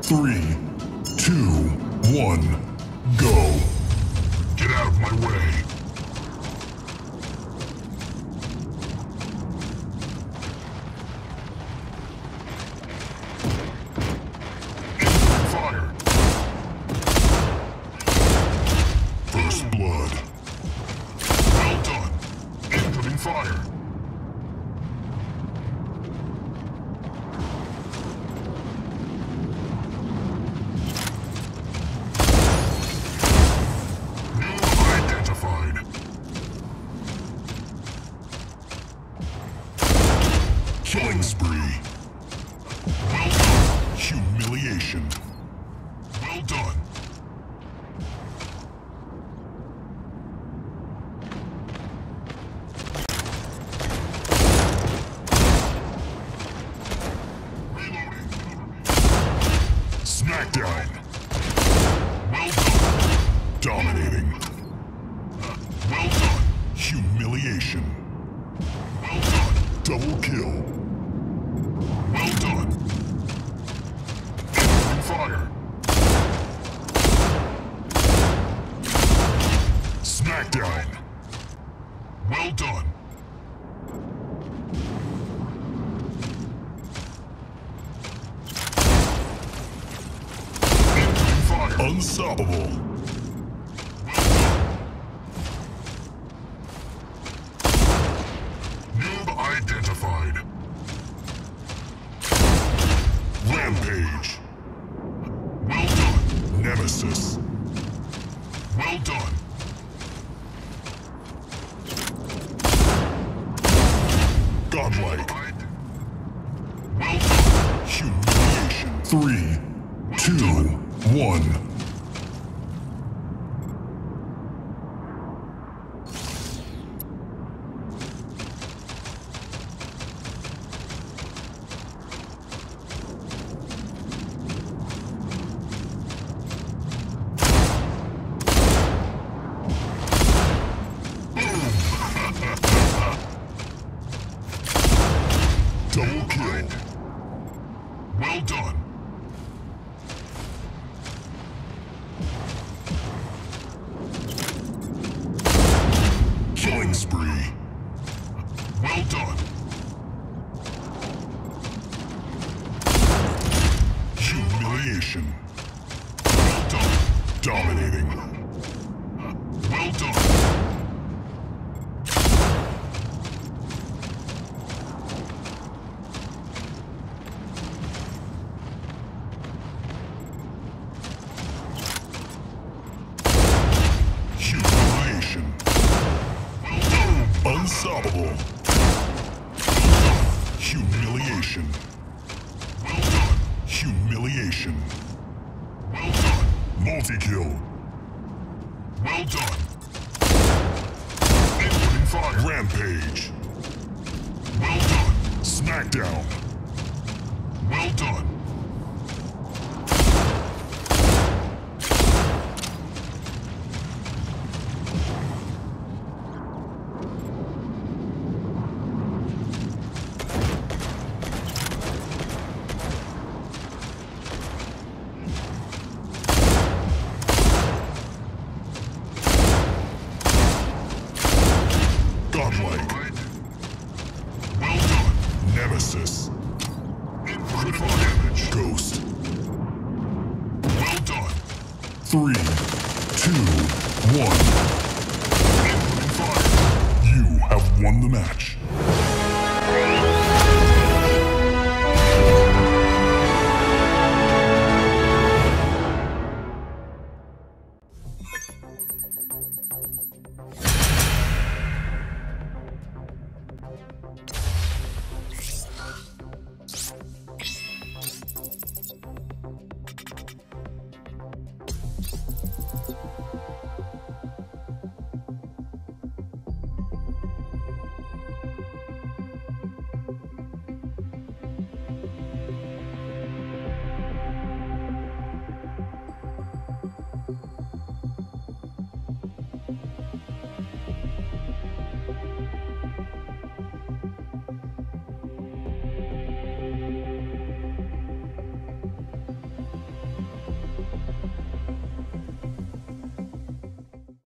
3, 2, 1, go. Get out of my way. Incoming fire. First blood. Well done. Incoming fire. Killing spree. Well done. Humiliation. Well done. Reloading. Smackdown. Well done. Dominating. Well done. Humiliation. Well done. Double kill. Well done. Incoming fire. Smackdown. Well done. Incoming fire. Unstoppable. Well done. Noob identified. Rampage. Well done. Nemesis. Well done. Godlike. Well done. Humiliation. 3, 2, 1. Double kill. Well done. Killing spree. Well done. Humiliation. Well done. Dominating. Well done. Humiliation. Well done. Unstoppable. Well done. Humiliation. Well done. Humiliation. Well done. Multi-kill. Well done. Incoming fire. Rampage. Well done. Smackdown. Well done. Godlike. Well done. Nemesis. Critical damage. Ghost. Well done. 3, 2, 1. Incoming fire. You have won the match.